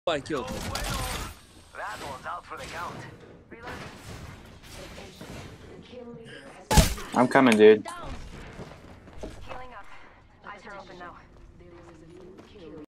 Spike killed. That one's out for the count. I'm coming, dude. Healing up. Eyes are open now.